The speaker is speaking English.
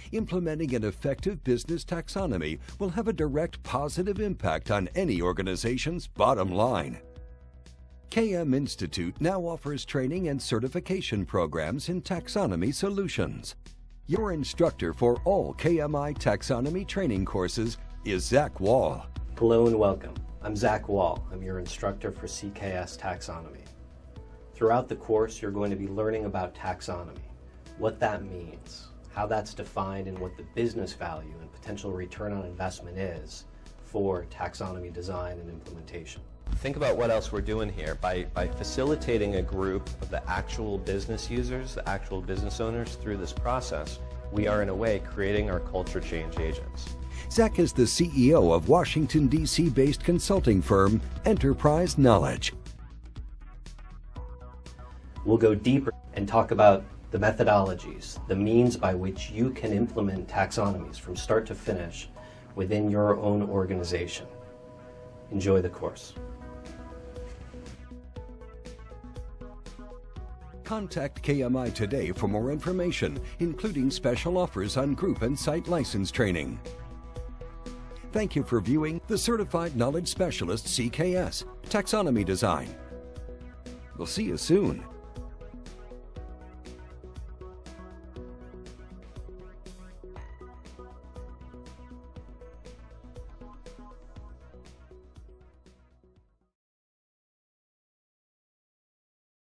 implementing an effective business taxonomy will have a direct positive impact on any organization's bottom line. KM Institute now offers training and certification programs in taxonomy solutions. Your instructor for all KMI taxonomy training courses is Zach Wall. Hello and welcome. I'm Zach Wall. I'm your instructor for CKS-Taxonomy. Throughout the course, you're going to be learning about taxonomy, what that means, how that's defined, and what the business value and potential return on investment is for taxonomy design and implementation. Think about what else we're doing here. By facilitating a group of the actual business users, the actual business owners through this process, we are in a way creating our culture change agents. Zach is the CEO of Washington, D.C. based consulting firm Enterprise Knowledge. We'll go deeper and talk about the methodologies, the means by which you can implement taxonomies from start to finish within your own organization. Enjoy the course. Contact KMI today for more information, including special offers on group and site license training. Thank you for viewing the Certified Knowledge Specialist CKS Taxonomy Design. We'll see you soon.